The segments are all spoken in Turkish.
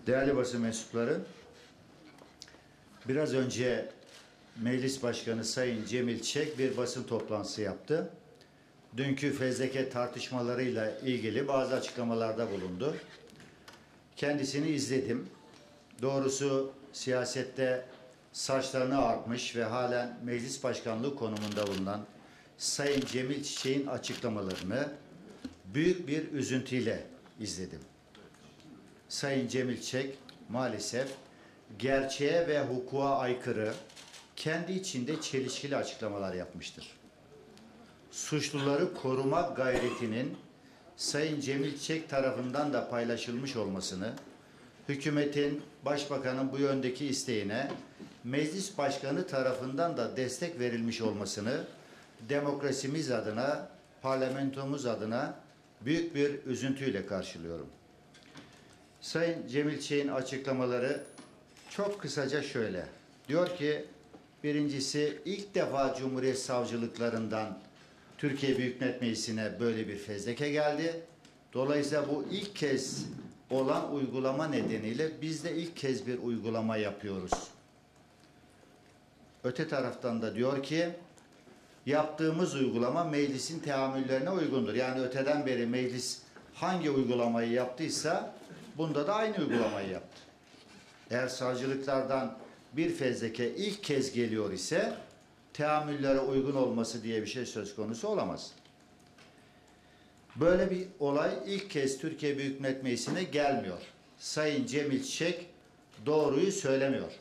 Değerli basın mensupları, biraz önce Meclis Başkanı Sayın Cemil Çiçek bir basın toplantısı yaptı. Dünkü fezleke tartışmalarıyla ilgili bazı açıklamalarda bulundu. Kendisini izledim. Doğrusu siyasette saçlarını artmış ve halen meclis başkanlığı konumunda bulunan Sayın Cemil Çiçek'in açıklamalarını büyük bir üzüntüyle izledim. Sayın Cemil Çiçek maalesef gerçeğe ve hukuka aykırı, kendi içinde çelişkili açıklamalar yapmıştır. Suçluları koruma gayretinin Sayın Cemil Çiçek tarafından da paylaşılmış olmasını, hükümetin, başbakanın bu yöndeki isteğine meclis başkanı tarafından da destek verilmiş olmasını demokrasimiz adına, parlamentomuz adına büyük bir üzüntüyle karşılıyorum. Sayın Cemil Çiçek'in açıklamaları çok kısaca şöyle. Diyor ki, birincisi, ilk defa Cumhuriyet Savcılıklarından Türkiye Büyük Millet Meclisi'ne böyle bir fezleke geldi. Dolayısıyla bu ilk kez olan uygulama nedeniyle biz de ilk kez bir uygulama yapıyoruz. Öte taraftan da diyor ki, yaptığımız uygulama meclisin teamüllerine uygundur. Yani öteden beri meclis hangi uygulamayı yaptıysa bunda da aynı uygulamayı yaptı. Eğer savcılıklardan bir fezleke ilk kez geliyor ise teamüllere uygun olması diye bir şey söz konusu olamaz. Böyle bir olay ilk kez Türkiye Büyük Millet Meclisi'ne gelmiyor. Sayın Cemil Çiçek doğruyu söylemiyor.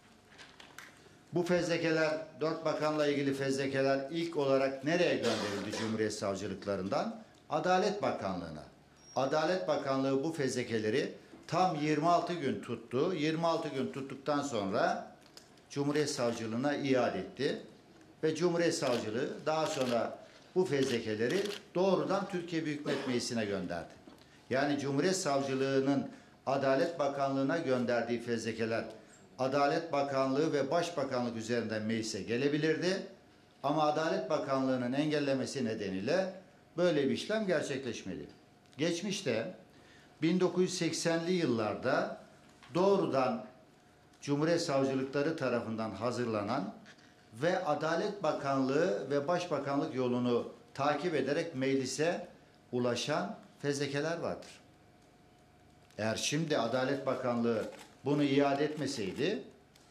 Bu fezlekeler, 4 bakanla ilgili fezlekeler ilk olarak nereye gönderildi Cumhuriyet Savcılıklarından? Adalet Bakanlığı'na. Adalet Bakanlığı bu fezlekeleri tam 26 gün tuttu. 26 gün tuttuktan sonra Cumhuriyet Savcılığına iade etti. Ve Cumhuriyet Savcılığı daha sonra bu fezlekeleri doğrudan Türkiye Büyük Millet Meclisi'ne gönderdi. Yani Cumhuriyet Savcılığı'nın Adalet Bakanlığı'na gönderdiği fezlekeler Adalet Bakanlığı ve Başbakanlık üzerinden meclise gelebilirdi. Ama Adalet Bakanlığı'nın engellemesi nedeniyle böyle bir işlem gerçekleşmedi. Geçmişte 1980'li yıllarda doğrudan Cumhuriyet Savcılıkları tarafından hazırlanan ve Adalet Bakanlığı ve Başbakanlık yolunu takip ederek meclise ulaşan fezlekeler vardır. Eğer şimdi Adalet Bakanlığı bunu iade etmeseydi,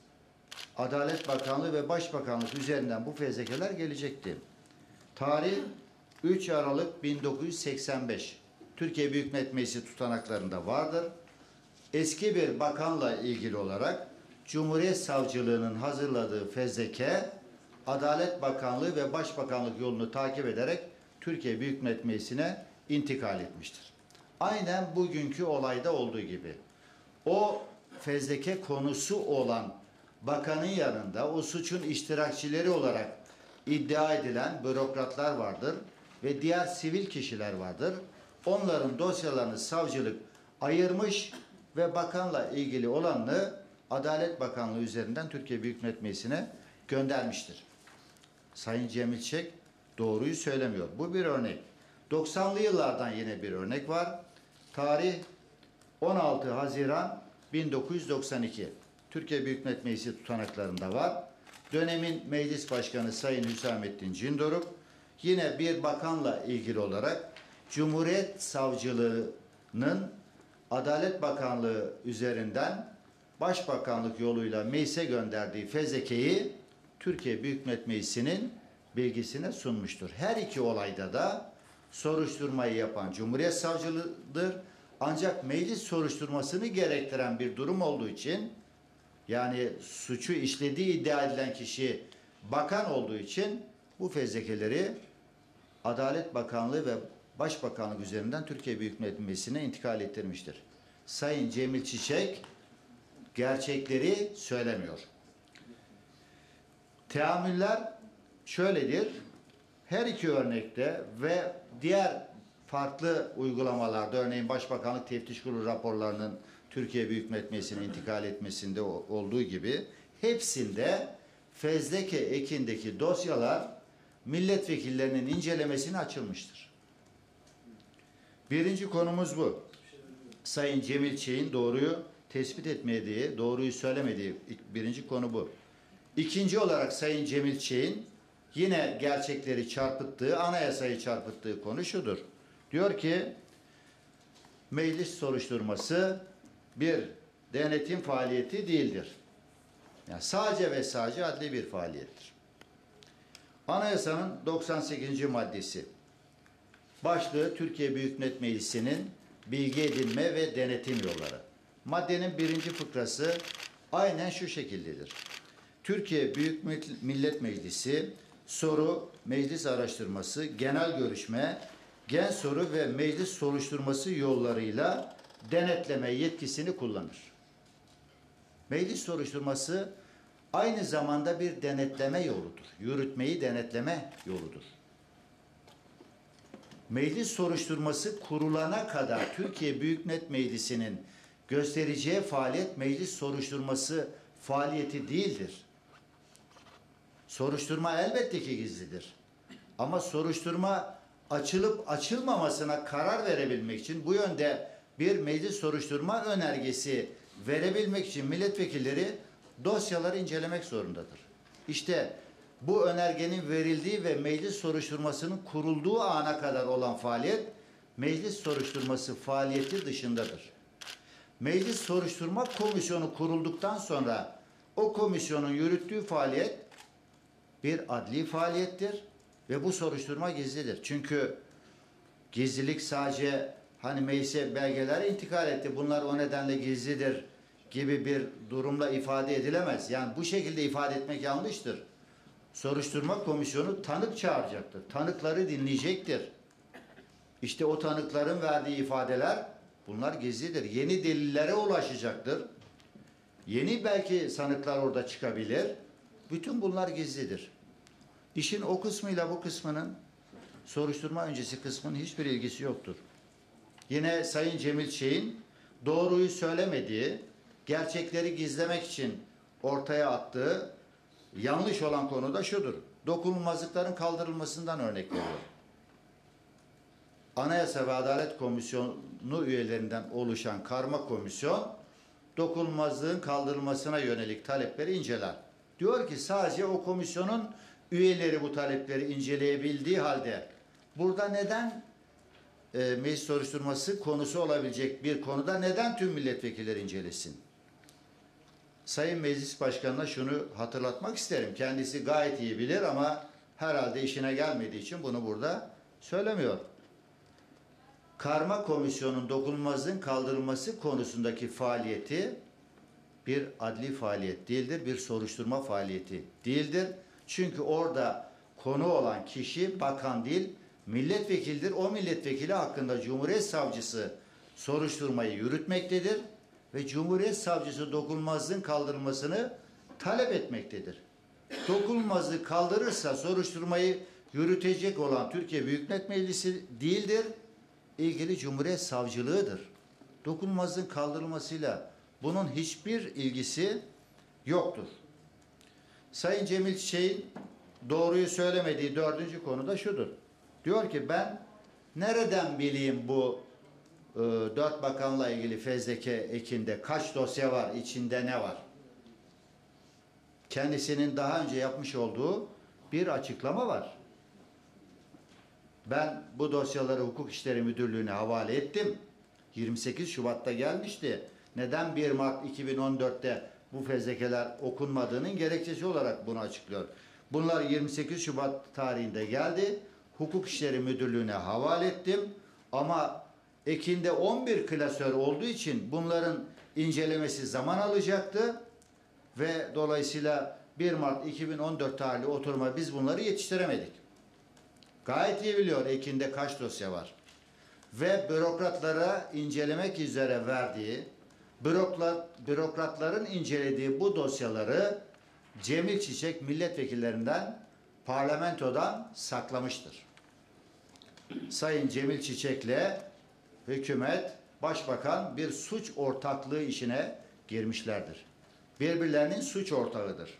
Adalet Bakanlığı ve Başbakanlık üzerinden bu fezlekeler gelecekti. Tarih 3 Aralık 1985. Türkiye Büyük Millet Meclisi tutanaklarında vardır. Eski bir bakanla ilgili olarak Cumhuriyet Savcılığı'nın hazırladığı fezleke Adalet Bakanlığı ve Başbakanlık yolunu takip ederek Türkiye Büyük Millet Meclisi'ne intikal etmiştir. Aynen bugünkü olayda olduğu gibi. O fezleke konusu olan bakanın yanında o suçun iştirakçileri olarak iddia edilen bürokratlar vardır ve diğer sivil kişiler vardır. Onların dosyalarını savcılık ayırmış ve bakanla ilgili olanını Adalet Bakanlığı üzerinden Türkiye Büyük Millet Meclisi'ne göndermiştir. Sayın Cemil Çiçek doğruyu söylemiyor. Bu bir örnek. 90'lı yıllardan yine bir örnek var. Tarih 16 Haziran 1992. Türkiye Büyük Millet Meclisi tutanaklarında var. Dönemin Meclis Başkanı Sayın Hüsamettin Cindoruk yine bir bakanla ilgili olarak Cumhuriyet Savcılığı'nın Adalet Bakanlığı üzerinden Başbakanlık yoluyla meclise gönderdiği fezlekeyi Türkiye Büyük Millet Meclisi'nin bilgisine sunmuştur. Her iki olayda da soruşturmayı yapan Cumhuriyet Savcılığı'dır. Ancak meclis soruşturmasını gerektiren bir durum olduğu için, yani suçu işlediği iddia edilen kişi bakan olduğu için bu fezlekeleri Adalet Bakanlığı ve Başbakanlık üzerinden Türkiye Büyük Millet Meclisi'ne intikal ettirmiştir. Sayın Cemil Çiçek gerçekleri söylemiyor. Teamüller şöyledir. Her iki örnekte ve diğer farklı uygulamalarda, örneğin Başbakanlık Teftiş Kurulu raporlarının Türkiye Büyük Millet Meclisi'ne intikal etmesinde olduğu gibi hepsinde fezleke ekindeki dosyalar milletvekillerinin incelemesine açılmıştır. Birinci konumuz bu. Sayın Cemil Çiçek'in doğruyu tespit etmediği, doğruyu söylemediği birinci konu bu. İkinci olarak Sayın Cemil Çiçek'in yine gerçekleri çarpıttığı, anayasayı çarpıttığı konu şudur. Diyor ki meclis soruşturması bir denetim faaliyeti değildir. Yani sadece ve sadece adli bir faaliyettir. Anayasanın 98. maddesi. Başlığı Türkiye Büyük Millet Meclisi'nin bilgi edinme ve denetim yolları. Maddenin birinci fıkrası aynen şu şekildedir. Türkiye Büyük Millet Meclisi soru, meclis araştırması, genel görüşme, gen soru ve meclis soruşturması yollarıyla denetleme yetkisini kullanır. Meclis soruşturması aynı zamanda bir denetleme yoludur. Yürütmeyi denetleme yoludur. Meclis soruşturması kurulana kadar Türkiye Büyük Millet Meclisi'nin göstereceği faaliyet meclis soruşturması faaliyeti değildir. Soruşturma elbette ki gizlidir. Ama soruşturma açılıp açılmamasına karar verebilmek için bu yönde bir meclis soruşturma önergesi verebilmek için milletvekilleri dosyaları incelemek zorundadır. İşte bu önergenin verildiği ve meclis soruşturmasının kurulduğu ana kadar olan faaliyet meclis soruşturması faaliyeti dışındadır. Meclis Soruşturma Komisyonu kurulduktan sonra o komisyonun yürüttüğü faaliyet bir adli faaliyettir ve bu soruşturma gizlidir. Çünkü gizlilik sadece hani meclise belgeler intikal etti, bunlar o nedenle gizlidir gibi bir durumla ifade edilemez. Yani bu şekilde ifade etmek yanlıştır. Soruşturma komisyonu tanık çağıracaktır. Tanıkları dinleyecektir. İşte o tanıkların verdiği ifadeler bunlar gizlidir. Yeni delillere ulaşacaktır. Yeni belki sanıklar orada çıkabilir. Bütün bunlar gizlidir. İşin o kısmıyla bu kısmının soruşturma öncesi kısmının hiçbir ilgisi yoktur. Yine Sayın Cemil Çiçek'in doğruyu söylemediği, gerçekleri gizlemek için ortaya attığı yanlış olan konu da şudur. Dokunulmazlıkların kaldırılmasından örnek veriyor. Anayasa ve Adalet Komisyonu üyelerinden oluşan karma komisyon dokunulmazlığın kaldırılmasına yönelik talepleri inceler. Diyor ki sadece o komisyonun üyeleri bu talepleri inceleyebildiği halde burada neden meclis soruşturması konusu olabilecek bir konuda neden tüm milletvekilleri incelesin? Sayın Meclis Başkanı'na şunu hatırlatmak isterim. Kendisi gayet iyi bilir ama herhalde işine gelmediği için bunu burada söylemiyor. Karma komisyonun dokunulmazlığın kaldırılması konusundaki faaliyeti bir adli faaliyet değildir, bir soruşturma faaliyeti değildir. Çünkü orada konu olan kişi bakan değil, milletvekildir. O milletvekili hakkında Cumhuriyet Savcısı soruşturmayı yürütmektedir ve Cumhuriyet Savcısı dokunulmazlığın kaldırılmasını talep etmektedir. Dokunulmazlığı kaldırırsa soruşturmayı yürütecek olan Türkiye Büyük Millet Meclisi değildir, ilgili Cumhuriyet Savcılığıdır. Dokunulmazlığın kaldırılmasıyla bunun hiçbir ilgisi yoktur. Sayın Cemil Çiçek'in doğruyu söylemediği dördüncü konu da şudur. Diyor ki ben nereden bileyim bu 4 bakanla ilgili fezleke ekinde kaç dosya var, içinde ne var? Kendisinin daha önce yapmış olduğu bir açıklama var. Ben bu dosyaları Hukuk İşleri Müdürlüğü'ne havale ettim. 28 Şubat'ta gelmişti. Neden 1 Mart 2014'te bu fezlekeler okunmadığının gerekçesi olarak bunu açıklıyor. Bunlar 28 Şubat tarihinde geldi. Hukuk İşleri Müdürlüğü'ne havale ettim. Ama ekinde 11 klasör olduğu için bunların incelemesi zaman alacaktı. Ve dolayısıyla 1 Mart 2014 tarihli oturuma biz bunları yetiştiremedik. Gayet iyi biliyor ekinde kaç dosya var. Ve bürokratlara incelemek üzere verdiği, bürokratların incelediği bu dosyaları Cemil Çiçek milletvekillerinden, parlamentodan saklamıştır. Sayın Cemil Çiçek'le hükümet, başbakan bir suç ortaklığı işine girmişlerdir. Birbirlerinin suç ortağıdır.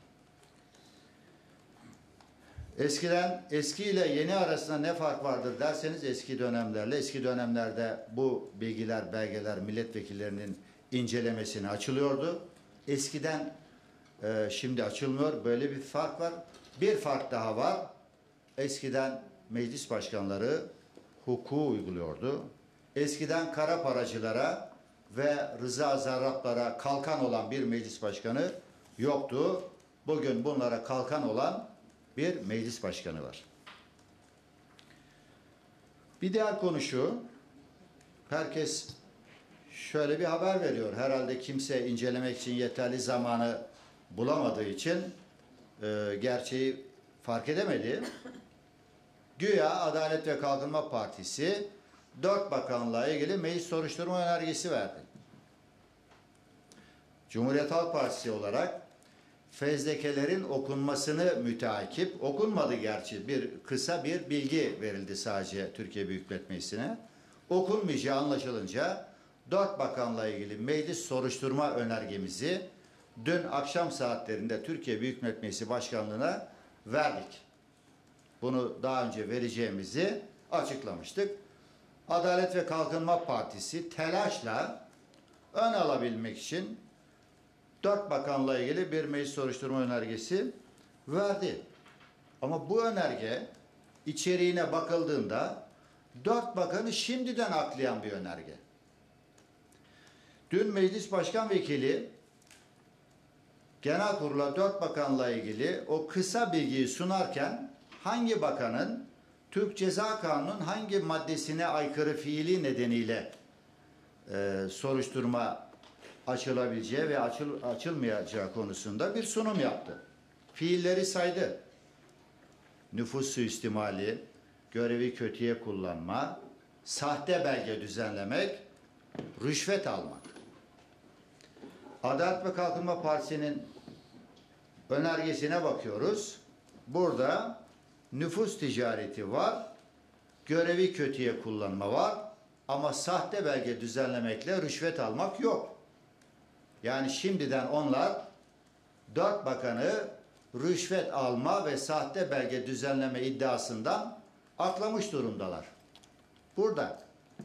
Eski ile yeni arasında ne fark vardır derseniz eski dönemlerde bu bilgiler, belgeler milletvekillerinin incelemesine açılıyordu. Eskiden şimdi açılmıyor. Böyle bir fark var. Bir fark daha var. Eskiden meclis başkanları hukuku uyguluyordu. Eskiden kara paracılara ve rıza zarraplara kalkan olan bir meclis başkanı yoktu. Bugün bunlara kalkan olan bir meclis başkanı var. Bir diğer konu şu. Herkes şöyle bir haber veriyor. Herhalde kimse incelemek için yeterli zamanı bulamadığı için gerçeği fark edemedi. Güya Adalet ve Kalkınma Partisi 4 bakanlığa ilgili meclis soruşturma önergesi verdi. Cumhuriyet Halk Partisi olarak fezlekelerin okunmasını müteakip, okunmadı gerçi, kısa bir bilgi verildi sadece Türkiye Büyük Millet Meclisi'ne. Okunmayacağı anlaşılınca 4 bakanla ilgili meclis soruşturma önergemizi dün akşam saatlerinde Türkiye Büyük Millet Meclisi Başkanlığı'na verdik. Bunu daha önce vereceğimizi açıklamıştık. Adalet ve Kalkınma Partisi telaşla ön alabilmek için 4 bakanla ilgili bir meclis soruşturma önergesi verdi. Ama bu önerge içeriğine bakıldığında 4 bakanı şimdiden aklayan bir önerge. Dün Meclis Başkan Vekili Genel Kurul'a 4 bakanla ilgili o kısa bilgiyi sunarken hangi bakanın Türk Ceza Kanunu'nun hangi maddesine aykırı fiili nedeniyle soruşturma açılabileceği ve açılmayacağı konusunda bir sunum yaptı. Fiilleri saydı. Nüfus suistimali, görevi kötüye kullanma, sahte belge düzenlemek, rüşvet almak. Adalet ve Kalkınma Partisi'nin önergesine bakıyoruz. Burada nüfus ticareti var, görevi kötüye kullanma var ama sahte belge düzenlemekle rüşvet almak yok. Yani şimdiden onlar 4 bakanı rüşvet alma ve sahte belge düzenleme iddiasından aklamış durumdalar. Burada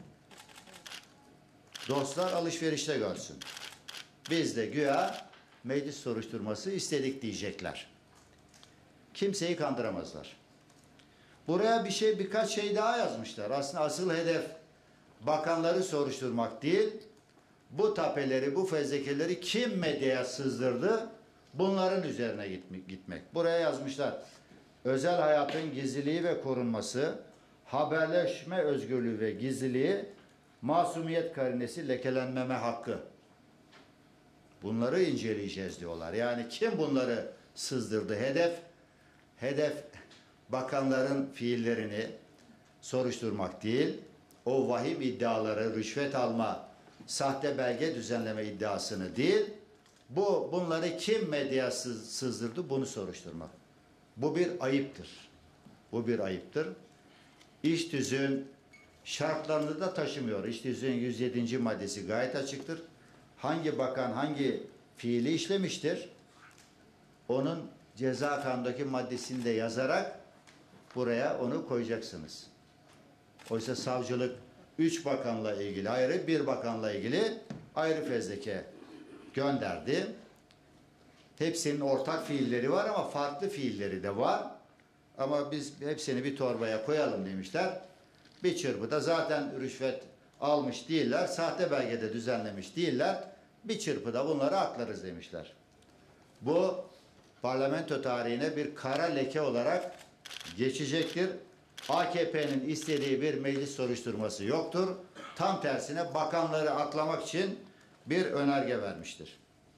dostlar alışverişte görsün. Biz de güya meclis soruşturması istedik diyecekler. Kimseyi kandıramazlar. Buraya birkaç şey daha yazmışlar. Aslında asıl hedef bakanları soruşturmak değil, bu tapeleri, bu fezlekeleri kim medyaya sızdırdı? Bunların üzerine gitmek. Buraya yazmışlar. Özel hayatın gizliliği ve korunması, haberleşme özgürlüğü ve gizliliği, masumiyet karinesi, lekelenmeme hakkı. Bunları inceleyeceğiz diyorlar. Yani kim bunları sızdırdı? Hedef bakanların fiillerini soruşturmak değil, o vahim iddiaları, rüşvet alma, sahte belge düzenleme iddiasını değil, bunları kim medyaya sızdırdı bunu soruşturmak. Bu bir ayıptır. Bu bir ayıptır. İştüzüğün şartlarını da taşımıyor. İştüzüğün 107. maddesi gayet açıktır. Hangi bakan hangi fiili işlemiştir? Onun ceza kanundaki maddesini de yazarak buraya onu koyacaksınız. Oysa savcılık 3 bakanla ilgili ayrı, 1 bakanla ilgili ayrı fezleke gönderdi. Hepsinin ortak fiilleri var ama farklı fiilleri de var. Ama biz hepsini bir torbaya koyalım demişler. Bir çırpıda zaten rüşvet almış değiller, sahte belgede düzenlemiş değiller. Bir çırpıda bunları aklarız demişler. Bu parlamento tarihine bir kara leke olarak geçecektir. AKP'nin istediği bir meclis soruşturması yoktur. Tam tersine bakanları aklamak için bir önerge vermiştir.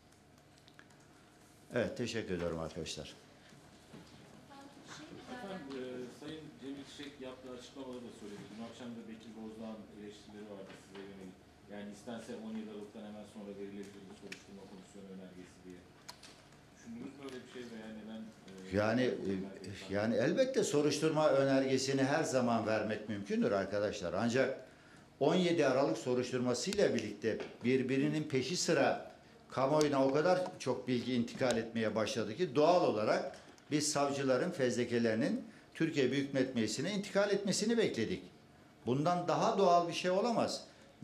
Evet, teşekkür ediyorum arkadaşlar. Sayın Cemil Çiçek yaptığı açıklamada da söyledi. Dün akşam da Bekir Bozdağ'ın eleştirileri vardı size yönelik. Yani istense 17 Aralık'tan hemen sonra verilebilir bu soruşturma komisyonu önergesi diye. Düşündünüz mü öyle bir şey veya neden? Yani elbette soruşturma önergesini her zaman vermek mümkündür arkadaşlar. Ancak 17 Aralık soruşturmasıyla birlikte birbirinin peşi sıra kamuoyuna o kadar çok bilgi intikal etmeye başladı ki doğal olarak biz savcıların fezlekelerinin Türkiye Büyük Millet Meclisi'ne intikal etmesini bekledik. Bundan daha doğal bir şey olamaz.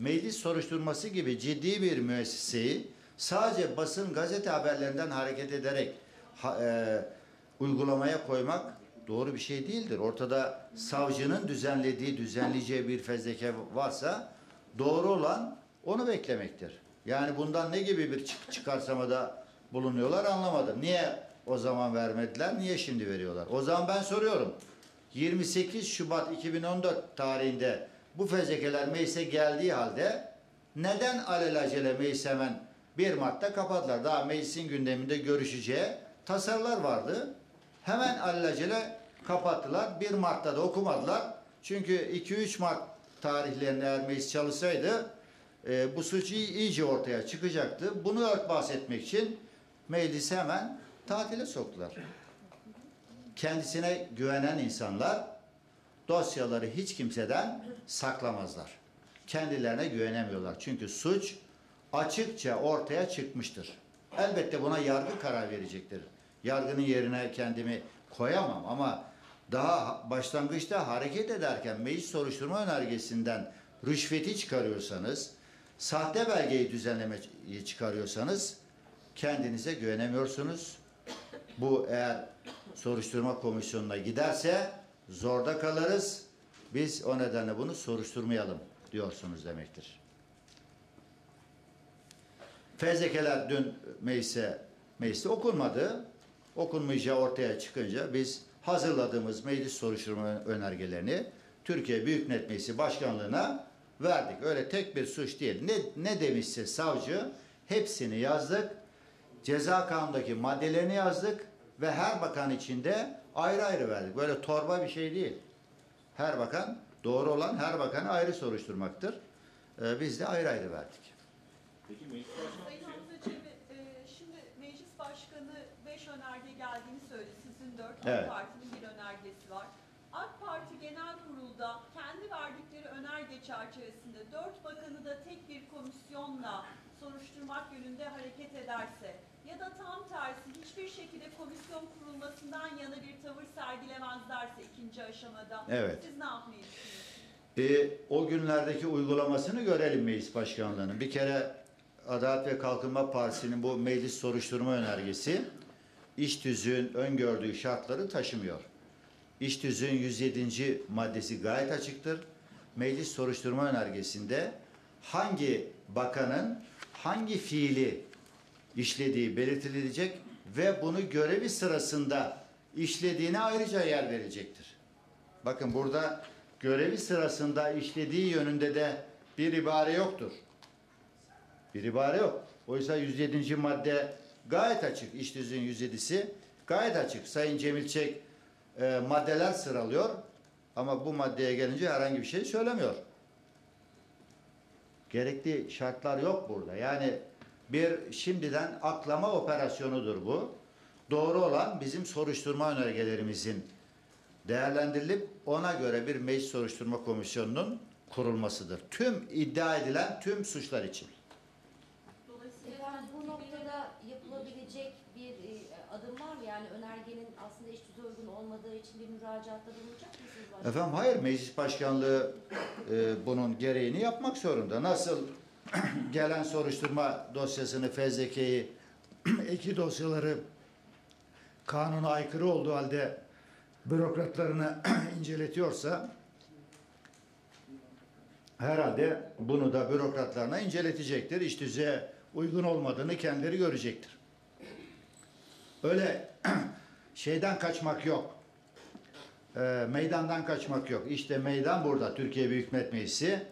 meclis soruşturması gibi ciddi bir müesseseyi sadece basın gazete haberlerinden hareket ederek uygulamaya koymak doğru bir şey değildir. Ortada savcının düzenleyeceği bir fezleke varsa doğru olan onu beklemektir. Yani bundan ne gibi bir çıkarsamada bulunuyorlar anlamadım. Niye o zaman vermediler? Niye şimdi veriyorlar? O zaman ben soruyorum. 28 Şubat 2014 tarihinde bu fezlekeler meclise geldiği halde neden alelacele meclis hemen 1 Mart'ta kapattılar? Daha meclisin gündeminde görüşeceği tasarılar vardı. Hemen alelacele kapattılar. 1 Mart'ta da okumadılar. Çünkü 2-3 Mart tarihlerinde eğer meclis çalışsaydı bu suç iyice ortaya çıkacaktı. Bunu örtbas etmek için meclisi hemen tatile soktular. Kendisine güvenen insanlar dosyaları hiç kimseden saklamazlar. Kendilerine güvenemiyorlar. Çünkü suç açıkça ortaya çıkmıştır. Elbette buna yargı karar verecektir. Yargının yerine kendimi koyamam ama daha başlangıçta hareket ederken meclis soruşturma önergesinden rüşveti çıkarıyorsanız, sahte belgeyi düzenlemeyi çıkarıyorsanız kendinize güvenemiyorsunuz. Bu eğer soruşturma komisyonuna giderse zorda kalırız. Biz o nedenle bunu soruşturmayalım diyorsunuz demektir. Fezlekeler dün mecliste okunmadı. Okunmayacağı ortaya çıkınca biz hazırladığımız meclis soruşturma önergelerini Türkiye Büyük Millet Meclisi Başkanlığı'na verdik. Öyle tek bir suç değil. Ne demişse savcı hepsini yazdık. Ceza kanundaki maddelerini yazdık ve her bakan içinde ayrı ayrı verdik. Böyle torba bir şey değil. Her bakan, doğru olan her bakanı ayrı soruşturmaktır. Biz de ayrı ayrı verdik. Peki meclis başkanı Sayın Hamza Çebi, şimdi meclis başkanı 5 önerge geldiğini söyledi. Sizin 4, Evet. AK Parti'nin bir önergesi var. AK Parti Genel Kurul'da kendi verdikleri önerge çerçevesinde 4 bakanı da tek bir komisyonla soruşturmak yönünde hareket ederse ya da tam tersi hiçbir şekilde komisyon kurulmasından yana bir tavır sergilemezlerse ikinci aşamada Evet. siz ne yapmayı düşünüyorsunuz? O günlerdeki uygulamasını görelim meclis başkanlığının. Bir kere Adalet ve Kalkınma Partisi'nin bu meclis soruşturma önergesi İş Tüzüğü'nün öngördüğü şartları taşımıyor. İş Tüzüğü'nün 107. maddesi gayet açıktır. Meclis soruşturma önergesinde hangi bakanın hangi fiili işlediği belirtilecek ve bunu görevi sırasında işlediğine ayrıca yer verilecektir. Bakın burada görevi sırasında işlediği yönünde de bir ibare yoktur. Bir ibare yok. Oysa 107. madde gayet açık. İş Tüzüğü'nün 107'si gayet açık. Sayın Cemil Çek maddeler sıralıyor ama bu maddeye gelince herhangi bir şey söylemiyor. Gerekli şartlar yok burada. Yani bir şimdiden aklama operasyonudur bu. Doğru olan bizim soruşturma önergelerimizin değerlendirilip ona göre bir meclis soruşturma komisyonunun kurulmasıdır. Tüm iddia edilen tüm suçlar için. Efendim, bu noktada yapılabilecek bir adım var mı? Yani önergenin aslında iş tüzüğü uygun olmadığı için bir müracaatta bulunacak mısınız başkanım? Efendim hayır, meclis başkanlığı bunun gereğini yapmak zorunda. Nasıl gelen soruşturma dosyasını, fezlekeyi, eki dosyaları kanuna aykırı olduğu halde bürokratlarını inceletiyorsa herhalde bunu da bürokratlarına inceletecektir. İş tüzüğe uygun olmadığını kendileri görecektir. Öyle şeyden kaçmak yok. Meydandan kaçmak yok. İşte meydan burada. Türkiye Büyük Millet Meclisi.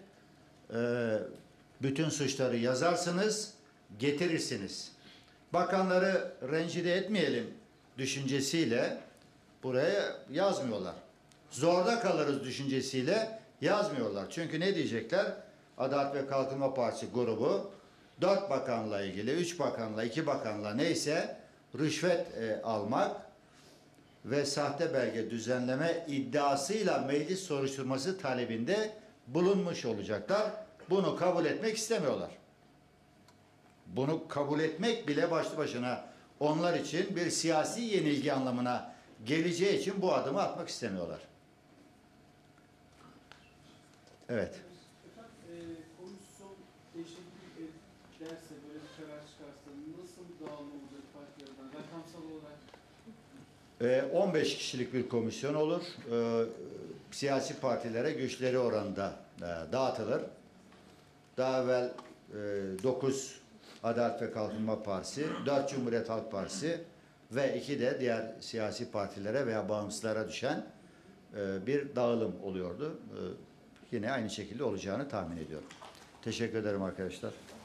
Bütün suçları yazarsınız, getirirsiniz. Bakanları rencide etmeyelim düşüncesiyle buraya yazmıyorlar. Zorda kalırız düşüncesiyle yazmıyorlar. Çünkü ne diyecekler? Adalet ve Kalkınma Partisi grubu 4 bakanla ilgili, 3 bakanla, 2 bakanla neyse rüşvet almak ve sahte belge düzenleme iddiasıyla meclis soruşturması talebinde bulunmuş olacaklar. Bunu kabul etmek istemiyorlar. Bunu kabul etmek bile başlı başına onlar için bir siyasi yenilgi anlamına geleceği için bu adımı atmak istemiyorlar. Evet. Efendim, komisyon dağılma olacak partilerden rakamsal olarak? 15 kişilik bir komisyon olur. Siyasi partilere güçleri oranında dağıtılır. Daha evvel 9 Adalet ve Kalkınma Partisi, 4 Cumhuriyet Halk Partisi ve 2 de diğer siyasi partilere veya bağımsızlara düşen bir dağılım oluyordu. Yine aynı şekilde olacağını tahmin ediyorum. Teşekkür ederim arkadaşlar.